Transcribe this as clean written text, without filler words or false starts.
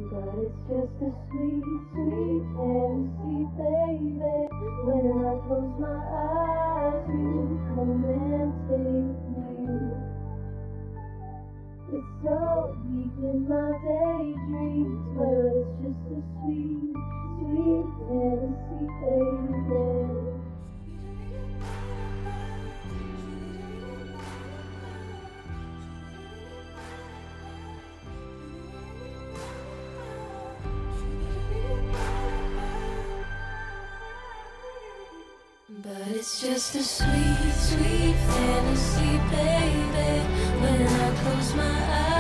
But it's just a sweet, sweet fantasy, baby. When I close my eyes, you come and take me. It's so deep in my daydreams, but it's just a sweet, sweet fantasy, baby. But it's just a sweet, sweet fantasy, baby. When I close my eyes.